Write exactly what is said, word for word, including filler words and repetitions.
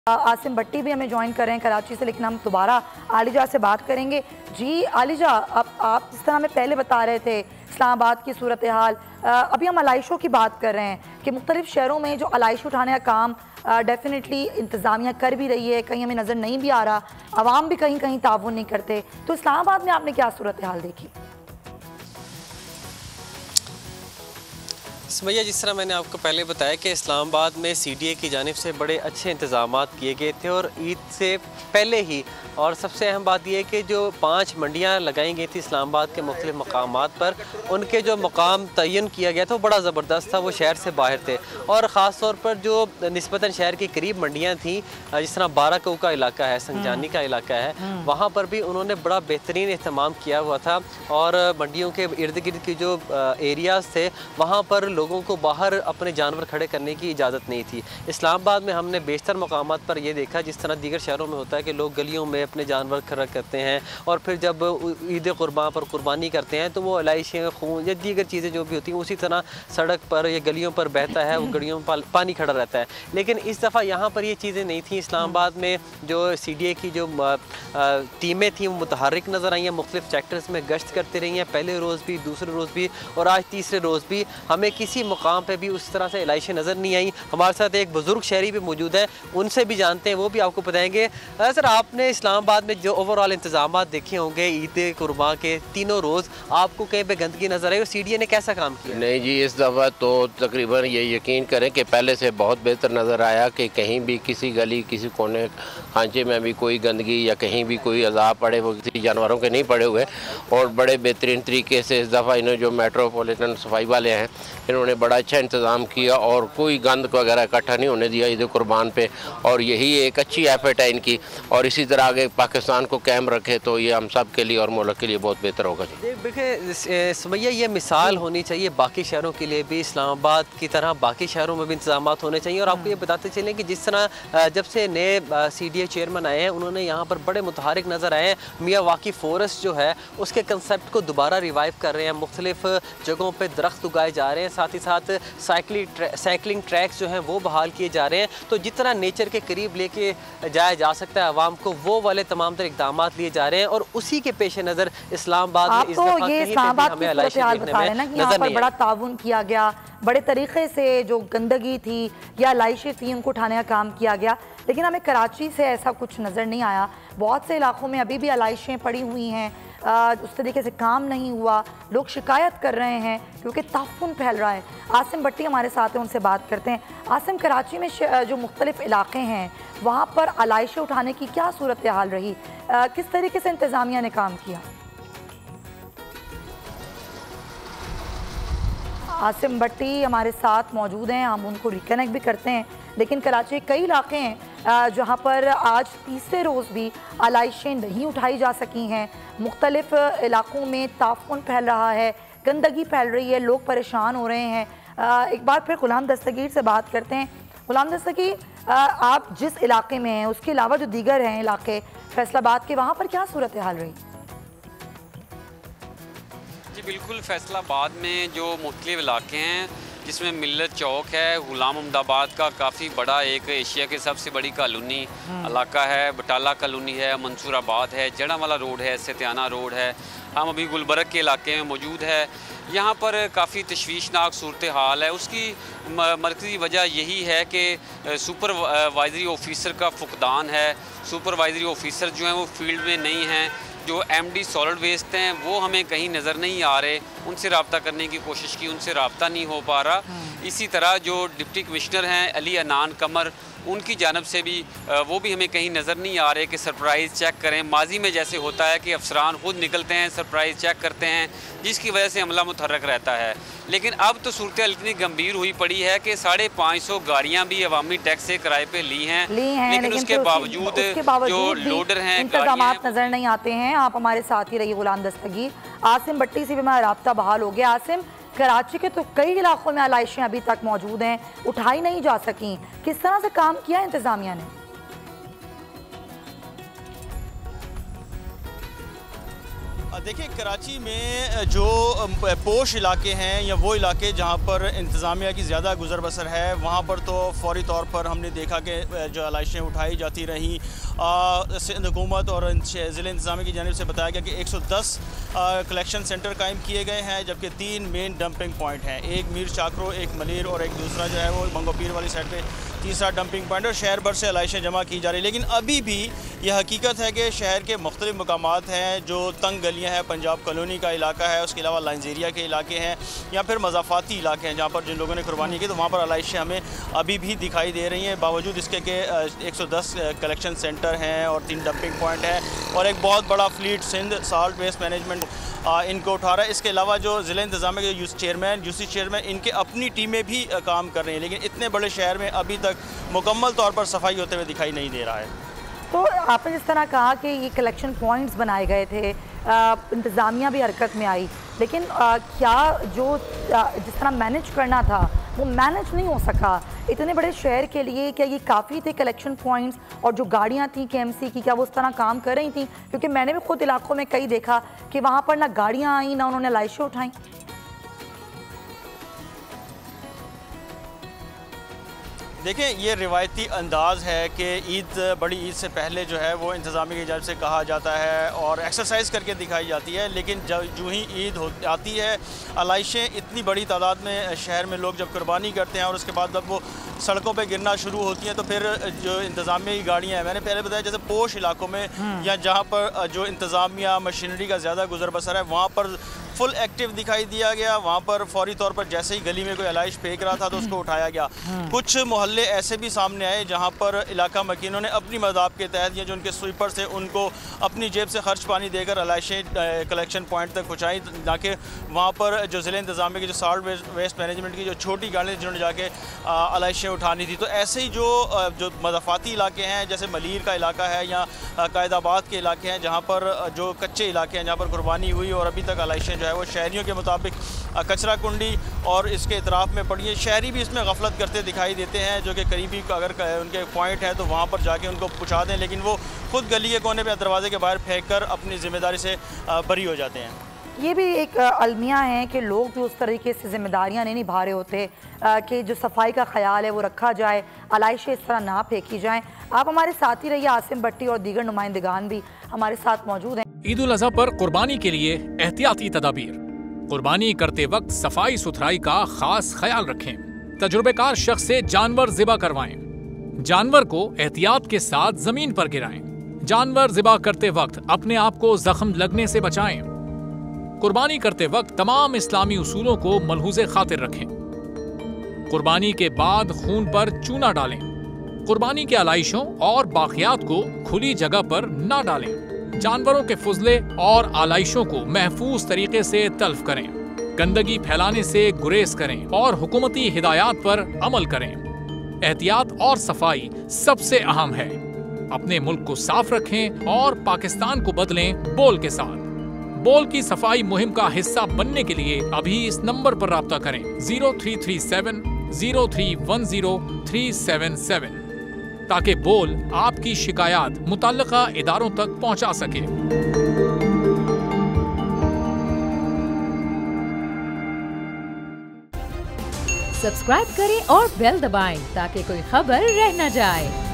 आसिम भट्टी भी हमें ज्वाइन कर रहे हैं कराची से, लेकिन हम दोबारा आलिजा से बात करेंगे। जी आलिजा, अब आप जिस तरह हमें पहले बता रहे थे इस्लामाबाद की सूरत हाल, अभी हम अलाइशों की बात कर रहे हैं कि मुख्तलिफ शहरों में जो अलाइश उठाने का काम डेफिनेटली इंतज़ामिया कर भी रही है, कहीं हमें नज़र नहीं भी आ रहा, आवाम भी कहीं कहीं ताउन नहीं करते। तो इस्लामाबाद में आपने क्या सूरत हाल देखी? भैया, जिस तरह मैंने आपको पहले बताया कि इस्लामाबाद में सी डी ए की जानिब से बड़े अच्छे इंतजाम किए गए थे और ईद से पहले ही, और सबसे अहम बात यह है कि जो पाँच मंडियाँ लगाई गई थी इस्लामाबाद के मुख्तलिफ मकामात पर, उनके जो मकाम तयन किया गया था वो बड़ा ज़बरदस्त था, वो शहर से बाहर थे। और ख़ास तौर पर जो निस्बतन शहर की करीब मंडियाँ थीं, जिस तरह बाराकऊ का इलाका है, संजानी का इलाका है, वहाँ पर भी उन्होंने बड़ा बेहतरीन एहतमाम किया हुआ था। और मंडियों के इर्द गिर्द की जो एरियाज़ थे वहाँ पर लोगों को बाहर अपने जानवर खड़े करने की इजाज़त नहीं थी। इस्लामाबाद में हमने बेशतर मकामात पर यह देखा, जिस तरह दीगर शहरों में होता है कि लोग गलियों में अपने जानवर खड़ा करते हैं और फिर जब ईद कुर्बान पर कुर्बानी करते हैं तो वो इलाइशें, खून या दीगर चीज़ें जो भी होती हैं उसी तरह सड़क पर या गलियों पर बहता है, वो गलियों में पानी खड़ा रहता है। लेकिन इस दफ़ा यहाँ पर ये चीज़ें नहीं थी। इस्लामाबाद में जो सी डी ए की जो टीमें थीं वो मुतहर्रिक नज़र आई हैं, मुख्तलिफ सेक्टर्स में गश्त करते रही हैं, पहले रोज़ भी, दूसरे रोज़ भी और आज तीसरे रोज़ भी। हमें किसी मुकाम पे भी उस तरह से इलाइशें नज़र नहीं आई। हमारे साथ एक बुज़ुर्ग शहरी भी मौजूद है, उनसे भी जानते हैं, वो भी आपको बताएंगे। सर, आपने इस्लामाबाद में जो ओवरऑल इंतजाम देखे होंगे ईद कुर्बान के तीनों रोज़, आपको कहीं पे गंदगी नज़र आई और सी डी ए ने कैसा काम किया? नहीं जी, इस दफ़ा तो तकरीबन ये यकीन करें कि पहले से बहुत बेहतर नज़र आया कि कहीं भी किसी गली, किसी कोने खांचे में भी कोई गंदगी या कहीं भी कोई अज़ाब पड़े वो किसी जानवरों के नहीं पड़े हुए। और बड़े बेहतरीन तरीके से इस दफ़ा इन्होंने जो मेट्रोपॉलिटन सफाई वाले हैं इन्होंने बड़ा अच्छा इंतज़ाम किया और कोई गंद वगैरह इकट्ठा नहीं होने दिया ईद कुर्बान पे। और यही एक अच्छी एफर्ट है इनकी, और इसी तरह आगे पाकिस्तान को कायम रखे तो ये हम सब के लिए और मुल्क के लिए बहुत बेहतर होगा। देखिए सुमैया, ये मिसाल होनी चाहिए बाकी शहरों के लिए भी, इस्लामाबाद की तरह बाकी शहरों में भी इंतजाम होने चाहिए। और आपको ये बताते चलें कि जिस तरह जब से नए सी डी ए चेयरमैन आए हैं उन्होंने यहाँ पर बड़े मुतहरिक नज़र आए हैं। मियाँ वाकी फॉरेस्ट जो है उसके कंसेप्ट को दोबारा रिवाइव कर रहे हैं, मुख्तलिफ जगहों पर दरख्त उगाए जा रहे हैं, साथ ही साथ साइकिलिंग साइकिलिंग ट्रैक्स जो हैं वो बहाल किए जा रहे हैं। तो जितना नेचर के करीब लेके जाया जा सकता है आवाम को, वो वाले तमाम तर इकदाम लिए जा रहे हैं। और उसी के पेश नज़र इस्लामाबाद में इस दफ़ा कहीं पे भी हमें इलाइशें देखने में नज़र नहीं आई। बड़ा ताउन किया गया, बड़े तरीके से जो गंदगी थी या इलाइशें थी उनको उठाने का काम किया गया, लेकिन हमें कराची से ऐसा कुछ नज़र नहीं आया। बहुत से इलाकों में अभी भी इलाइशें पड़ी हुई हैं, उस तरीके से काम नहीं हुआ, लोग शिकायत कर रहे हैं क्योंकि ताफुन फैल रहा है। आसिम भट्टी हमारे साथ हैं, उनसे बात करते हैं। आसिम, कराची में जो मुख्तलिफ इलाके हैं वहाँ पर इलाइशें उठाने की क्या सूरत हाल रही, आ, किस तरीके से इंतज़ामिया ने काम किया? आसिम भट्टी हमारे साथ मौजूद हैं, हम उनको रिकनेक्ट भी करते हैं। लेकिन कराची के कई इलाके हैं जहाँ पर आज तीसरे रोज़ भी इलाइशें नहीं उठाई जा सकी हैं। मुख्तलिफ इलाकों में ताफुन फैल रहा है, गंदगी फैल रही है, लोग परेशान हो रहे हैं। एक बार फिर गुलाम दस्तगीर से बात करते हैं। गुलाम दस्तगीर, आप जिस इलाके में हैं उसके अलावा जो दीगर हैं इलाके फैसलाबाद के, वहाँ पर क्या सूरत हाल रही? जी बिल्कुल, फैसलाबाद में जो मुख्तलिफ इलाके हैं जिसमें मिल्लत चौक है, गुलाम अहमदाबाद का काफ़ी बड़ा एक एशिया के सबसे बड़ी कॉलोनी इलाका है, बटाला कॉलोनी है, मंसूराबाद है, जड़ावाला रोड है, सत्याना रोड है। हम अभी गुलबर्ग के इलाके में मौजूद है। यहाँ पर काफ़ी तशवीशनाक सूरत हाल है। उसकी मरकज़ी वजह यही है कि सुपरवाइजरी ऑफिसर का फुकदान है। सुपरवाइजरी ऑफिसर जो हैं वो फील्ड में नहीं हैं। जो एम डी सॉलिड वेस्ट हैं वो हमें कहीं नज़र नहीं आ रहे, उनसे रब्ता करने की कोशिश की, उनसे रब्ता नहीं हो पा रहा। इसी तरह जो डिप्टी कमिश्नर हैं अली अनान कमर, उनकी जानब से भी वो भी हमें कहीं नज़र नहीं आ रहे कि सरप्राइज़ चेक करें। माजी में जैसे होता है कि अफसरान खुद निकलते हैं, सरप्राइज़ चेक करते हैं, जिसकी वजह से अमला मुतहर्रक रहता है। लेकिन अब तो सूरत इतनी गंभीर हुई पड़ी है कि साढ़े पाँच सौ गाड़ियाँ भी अवामी टैक्स से किराए पे ली हैं, ली हैं लेकिन, लेकिन उसके बावजूद जो लोडर हैं इंतजाम नज़र नहीं आते हैं। आप हमारे साथ ही रहिए गुलाम दस्तगीर। आसिम भट्टी से भी हमारा राब्ता बहाल हो गया। आसिम, कराची के तो कई इलाकों में इलाइशें अभी तक मौजूद हैं, उठाई नहीं जा सकी, किस तरह से काम किया इंतजामिया ने? देखिए, कराची में जो पोश इलाके हैं या वो इलाके जहाँ पर इंतज़ामिया की ज़्यादा गुजर बसर है, वहाँ पर तो फौरी तौर पर हमने देखा कि जो आलाइशें उठाई जाती रहीं। सिंध हुकूमत और ज़िले इंतज़ामिया की जानिब से बताया गया कि एक सौ दस कलेक्शन सेंटर कायम किए गए हैं, जबकि तीन मेन डंपिंग पॉइंट हैं, एक मीर चाकरो, एक मलिर और एक दूसरा जो है वो मंगोपीर वाली साइड पर तीसरा डंपिंग पॉइंट, और शहर भर से आलाइशें जमा की जा रही। लेकिन अभी भी यह हकीकत है कि शहर के मुख्तलिफ मकामात हैं, जो तंग गलियाँ हैं, पंजाब कॉलोनी का इलाका है, उसके अलावा लाइंजेरिया के इलाके हैं या फिर मज़ाफ़ाती इलाके हैं जहाँ पर जिन लोगों ने कुर्बानी की, तो वहाँ पर आलाइशें हमें अभी भी दिखाई दे रही हैं, बावजूद इसके कि एक सौ दस कलेक्शन सेंटर हैं और तीन डंपिंग पॉइंट हैं और एक बहुत बड़ा fleet Sindh solid waste management इनको उठा रहा है। इसके अलावा जो ज़िला इंतज़ामिया के यूसी चेयरमैन यूसी चेयरमैन इनके अपनी टीमें भी काम कर रही हैं, लेकिन इतने बड़े शहर में अभी तक मुकम्मल तौर पर सफाई होते हुए दिखाई नहीं दे रहा है। तो आपने जिस तरह कहा कि ये कलेक्शन पॉइंट्स बनाए गए थे, इंतज़ामिया भी हरकत में आई, लेकिन आ, क्या जो आ, जिस तरह मैनेज करना था वो मैनेज नहीं हो सका इतने बड़े शहर के लिए? क्या ये काफ़ी थे कलेक्शन पॉइंट्स और जो गाड़ियाँ थी केएमसी की, क्या वो उस तरह काम कर रही थी? क्योंकि मैंने भी खुद इलाकों में कई देखा कि वहाँ पर ना गाड़ियाँ आई ना उन्होंने लाइशें उठाई। देखें, ये रिवायती अंदाज़ है कि ईद बड़ी ईद से पहले जो है वो इंतज़ामिया की जानिब से कहा जाता है और एक्सरसाइज करके दिखाई जाती है, लेकिन जब जो ही ईद हो आती है, आलाइशें इतनी बड़ी तादाद में शहर में लोग जब कुर्बानी करते हैं और उसके बाद जब वो सड़कों पे गिरना शुरू होती हैं, तो फिर जो इंतज़ामिया की गाड़ियाँ हैं, मैंने पहले बताया जैसे पोश इलाकों में या जहाँ पर जो इंतज़ामिया मशीनरी का ज़्यादा गुजर बसर है, वहाँ पर फुल एक्टिव दिखाई दिया गया। वहाँ पर फौरी तौर पर जैसे ही गली में कोई आलाइश फेंक रहा था तो उसको उठाया गया। कुछ मोहल्ले ऐसे भी सामने आए जहाँ पर इलाका मकीनों ने अपनी मदाब के तहत या जो उनके स्वीपर से उनको अपनी जेब से खर्च पानी देकर आलाइशें कलेक्शन पॉइंट तक पहुँचाई, ताकि वहाँ पर जो ज़िले इंतज़ामिया की जो साल्ट वेस्ट मैनेजमेंट की जो छोटी गाड़ियाँ जिन्होंने जाके आलाइशें उठानी थी, तो ऐसे ही जो जो मज़ाफ़ाती इलाके हैं जैसे मलीर का इलाका है या कायदाबाद के इलाके हैं, जहाँ पर जो कच्चे इलाके हैं जहाँ पर कुर्बानी हुई और अभी तक आलाइशें जो है वो शहरियों के मुताबिक कचरा कुंडी और इसके इतराफ़ में पड़ी है। शहरी भी इसमें गफलत करते दिखाई देते हैं, जो कि करीबी अगर उनके पॉइंट है तो वहाँ पर जाके उनको पहुँचा दें, लेकिन वो खुद गली के कोने पे दरवाजे के बाहर फेंक कर अपनी ज़िम्मेदारी से बरी हो जाते हैं। ये भी एक अलमिया है कि लोग भी उस तरीके से जिम्मेदारियां नहीं निभा रहे होते कि जो सफाई का ख्याल है वो रखा जाए, आलाइशें इस तरह ना फेंकी जाएं। आप हमारे साथ ही रहिए, आसिम भट्टी और दीगर नुमाइंदगान भी हमारे साथ मौजूद हैं। ईद उल अज़हा पर कुर्बानी के लिए एहतियाती तदाबीर। कुर्बानी करते वक्त सफाई सुथराई का खास ख्याल रखें। तजुर्बेकार शख्स से जानवर ज़िबा करवाएं। जानवर को एहतियात के साथ जमीन पर गिराएं। जानवर ज़िबा करते वक्त अपने आप को जख्म लगने से बचाएं। कुर्बानी करते वक्त तमाम इस्लामी उसूलों को मलहूज़े खातिर रखें। कुर्बानी के बाद खून पर चूना डालें। कुर्बानी के आलाइशों और बाकियात को खुली जगह पर ना डालें। जानवरों के फुजले और आलाइशों को महफूज तरीके से तल्फ करें। गंदगी फैलाने से गुरेज करें और हुकूमती हिदायत पर अमल करें। एहतियात और सफाई सबसे अहम है। अपने मुल्क को साफ रखें और पाकिस्तान को बदलें बोल के साथ। बोल की सफाई मुहिम का हिस्सा बनने के लिए अभी इस नंबर पर राब्ता करें zero three three seven zero three one zero three seven seven, ताकि बोल आपकी शिकायत मुतल्लिका इदारों तक पहुंचा सके। सब्सक्राइब करें और बेल दबाएं ताकि कोई खबर रह न जाए।